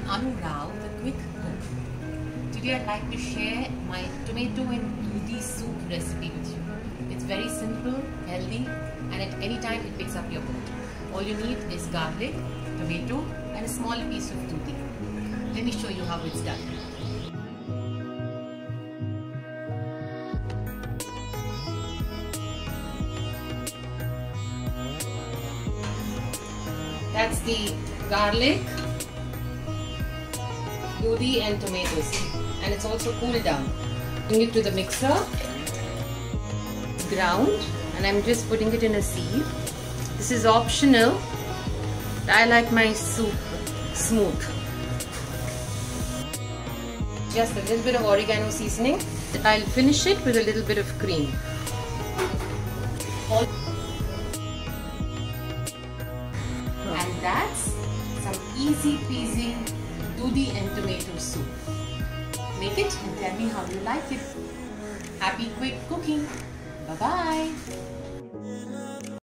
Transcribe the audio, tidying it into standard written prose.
Anu Rao, the quick cook. Today I'd like to share my tomato and dudi soup recipe with you. It's very simple, healthy, and at any time it picks up your mood. All you need is garlic, tomato, and a small piece of dudi. Let me show you how it's done. That's the garlic, dudi and tomatoes, and it's also cooled down. Bring it to the mixer, ground, and I'm just putting it in a sieve. This is optional. I like my soup smooth. Just a little bit of oregano seasoning. I'll finish it with a little bit of cream. And that's some easy peasy dudi and tomato soup. Make it and tell me how you like it. Happy quick cooking. Bye bye.